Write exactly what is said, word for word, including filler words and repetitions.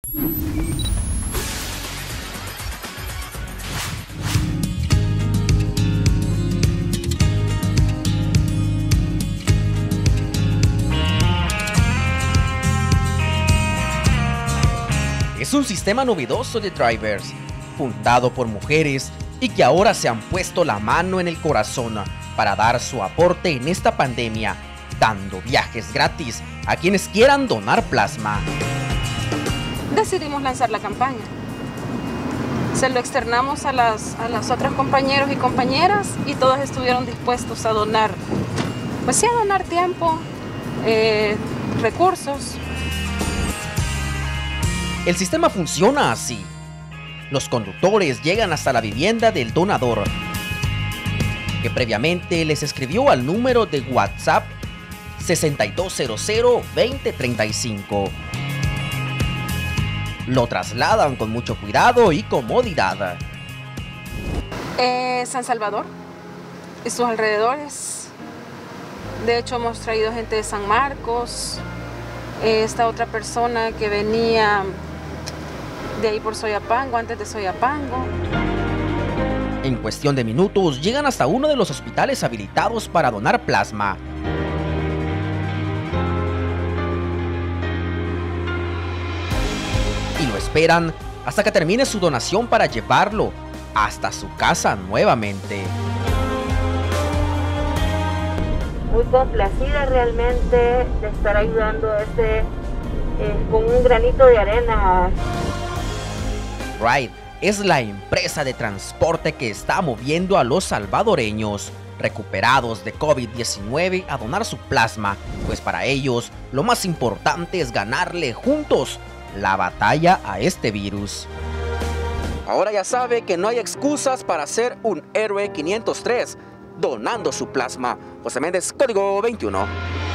Es un sistema novedoso de drivers, fundado por mujeres y que ahora se han puesto la mano en el corazón para dar su aporte en esta pandemia, dando viajes gratis a quienes quieran donar plasma. Decidimos lanzar la campaña. Se lo externamos a las, a las otras compañeros y compañeras y todos estuvieron dispuestos a donar, pues sí, a donar tiempo, eh, recursos. El sistema funciona así. Los conductores llegan hasta la vivienda del donador, que previamente les escribió al número de WhatsApp sesenta y dos cero cero, veinte treinta y cinco. Lo trasladan con mucho cuidado y comodidad. Eh, San Salvador y sus alrededores. De hecho, hemos traído gente de San Marcos. Eh, esta otra persona que venía de ahí por Soyapango, antes de Soyapango. En cuestión de minutos llegan hasta uno de los hospitales habilitados para donar plasma. Y lo esperan hasta que termine su donación para llevarlo hasta su casa nuevamente. Muy complacida realmente de estar ayudando a este, eh, con un granito de arena. Ride es la empresa de transporte que está moviendo a los salvadoreños recuperados de COVID diecinueve a donar su plasma, pues para ellos lo más importante es ganarle juntos la batalla a este virus. Ahora ya sabe que no hay excusas para ser un héroe quinientos tres donando su plasma. José Méndez, Código veintiuno.